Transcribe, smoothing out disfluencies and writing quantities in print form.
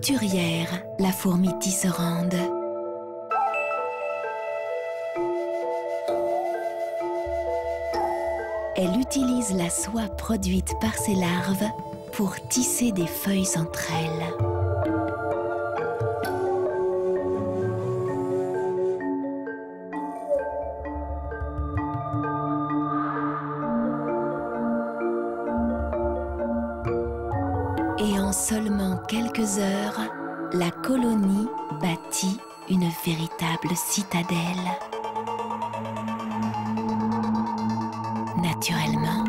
Couturière, la fourmi tisserande. Elle utilise la soie produite par ses larves pour tisser des feuilles entre elles. Et en seulement quelques heures, la colonie bâtit une véritable citadelle. Naturellement,